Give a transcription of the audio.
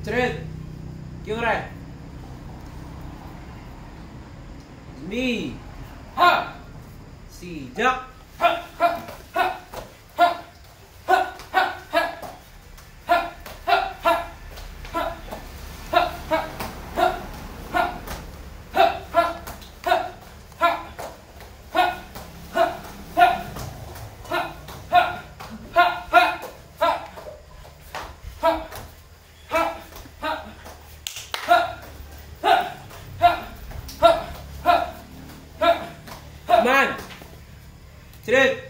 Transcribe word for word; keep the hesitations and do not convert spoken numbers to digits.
Cerit. Kyure. Ni. Ha. Sijak. Ha ha ha. Ha. Ha ha ha. Ha ha ha. Ha. Ha ha. Ha. Ha. Ha ha. Ha. Ha. Ha. Ha. Ha. Ha. Ha. Ha. Ha. Ha. Ha. Ha. Man. Cerit.